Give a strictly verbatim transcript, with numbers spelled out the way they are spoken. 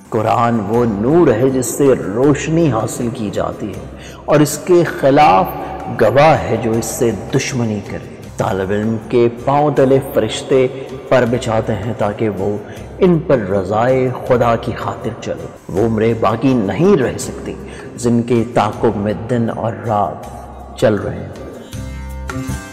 कुरान वो नूर है जिससे रोशनी हासिल की जाती है और इसके खिलाफ गवाह है जो इससे दुश्मनी करे। तालिब इल्म के पांव तले फरिश्ते पर बिछाते हैं ताकि वो इन पर रज़ाए खुदा की खातिर चले। वो उम्रें बाकी नहीं रह सकती जिनके ताक़ुब में दिन और रात चल रहे हैं।